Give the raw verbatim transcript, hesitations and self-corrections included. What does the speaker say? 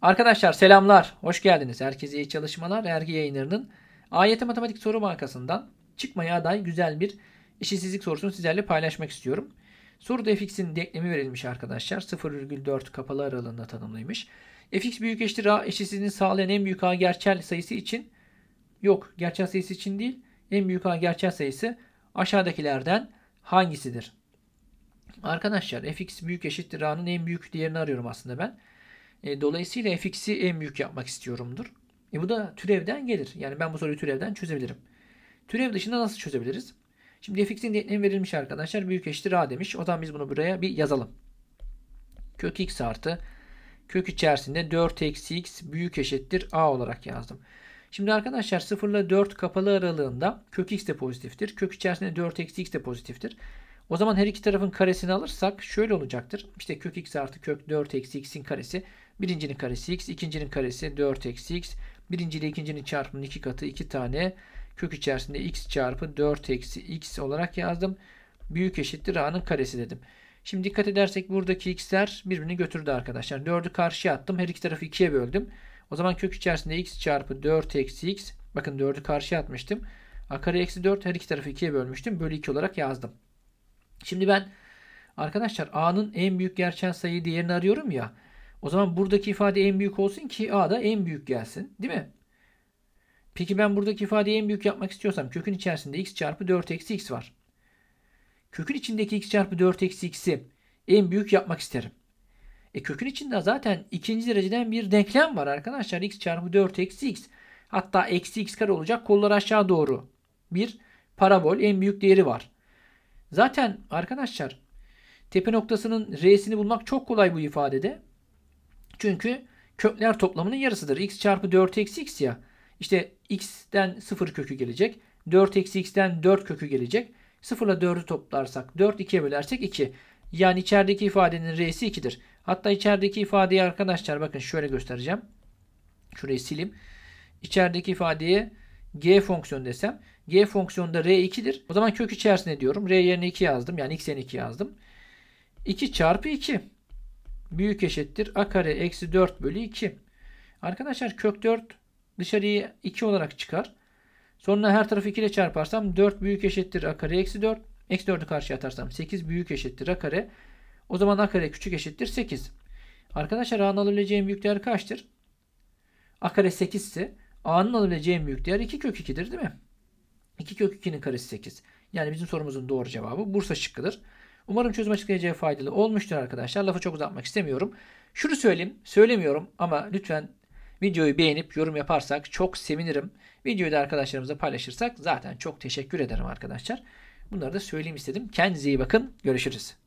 Arkadaşlar selamlar. Hoş geldiniz. Herkese iyi çalışmalar. Ergi Yayınları'nın A Y T Matematik Soru Bankası'ndan çıkmaya aday güzel bir eşitsizlik sorusunu sizlerle paylaşmak istiyorum. Soruda fx'in denklemi verilmiş arkadaşlar. sıfır virgül dört kapalı aralığında tanımlıymış. Fx büyük eşittir a eşitsizliğini sağlayan en büyük a gerçel sayısı için yok. Gerçel sayısı için değil. En büyük a gerçel sayısı aşağıdakilerden hangisidir? Arkadaşlar fx büyük eşittir a'nın en büyük değerini arıyorum aslında ben. E, dolayısıyla fx'i en büyük yapmak istiyorumdur. E, bu da türevden gelir. Yani ben bu soruyu türevden çözebilirim. Türev dışında nasıl çözebiliriz? Şimdi fx'in denklemi verilmiş arkadaşlar. Büyük eşittir a demiş. O zaman biz bunu buraya bir yazalım. Kök x artı kök içerisinde dört eksi x büyük eşittir a olarak yazdım. Şimdi arkadaşlar sıfır ile dört kapalı aralığında kök x de pozitiftir. Kök içerisinde dört eksi x de pozitiftir. O zaman her iki tarafın karesini alırsak şöyle olacaktır. İşte kök x artı kök dört eksi x'in karesi. Birincinin karesi x, ikincinin karesi dört eksi x. Birinci ile ikincinin çarpımının iki katı iki tane kök içerisinde x çarpı dört eksi x olarak yazdım. Büyük eşittir a'nın karesi dedim. Şimdi dikkat edersek buradaki x'ler birbirini götürdü arkadaşlar. dördü karşıya attım. Her iki tarafı ikiye böldüm. O zaman kök içerisinde x çarpı dört eksi x. Bakın dördü karşıya atmıştım. A kare eksi dört, her iki tarafı ikiye bölmüştüm. Bölü iki olarak yazdım. Şimdi ben arkadaşlar a'nın en büyük gerçel sayı değerini arıyorum ya. O zaman buradaki ifade en büyük olsun ki a da en büyük gelsin. Değil mi? Peki ben buradaki ifadeyi en büyük yapmak istiyorsam kökün içerisinde x çarpı dört eksi x var. Kökün içindeki x çarpı dört eksi x'i en büyük yapmak isterim. E kökün içinde zaten ikinci dereceden bir denklem var arkadaşlar. X çarpı dört eksi x. Hatta eksi x kare olacak. Kollar aşağı doğru. Bir parabol en büyük değeri var. Zaten arkadaşlar tepe noktasının r'sini bulmak çok kolay bu ifadede. Çünkü kökler toplamının yarısıdır. X çarpı dört eksi x ya. İşte x'ten sıfır kökü gelecek. dört eksi x'ten dört kökü gelecek. sıfır ile dördü toplarsak dört, ikiye bölersek iki. Yani içerideki ifadenin r'si ikidir. Hatta içerideki ifadeyi arkadaşlar bakın şöyle göstereceğim. Şurayı sileyim. İçerideki ifadeye g fonksiyonu desem. G fonksiyonunda r ikidir. O zaman kök içerisinde diyorum. R yerine iki yazdım. Yani x yerine iki yazdım. iki çarpı iki. Büyük eşittir a kare eksi dört bölü iki. Arkadaşlar kök dört dışarıya iki olarak çıkar. Sonra her tarafı iki ile çarparsam dört büyük eşittir a kare eksi dört. Eksi dördü karşıya atarsam sekiz büyük eşittir a kare. O zaman a kare küçük eşittir sekiz. Arkadaşlar a'nın alabileceği büyük değer kaçtır? A kare sekiz ise a'nın alabileceği büyük değer iki kök iki'dir değil mi? iki kök iki'nin karesi sekiz. Yani bizim sorumuzun doğru cevabı Bursa şıkkıdır. Umarım çözüm açıklayacağı faydalı olmuştur arkadaşlar. Lafı çok uzatmak istemiyorum. Şunu söyleyeyim, söylemiyorum ama lütfen videoyu beğenip yorum yaparsak çok sevinirim. Videoyu da arkadaşlarımıza paylaşırsak zaten çok teşekkür ederim arkadaşlar. Bunları da söyleyeyim istedim. Kendinize iyi bakın. Görüşürüz.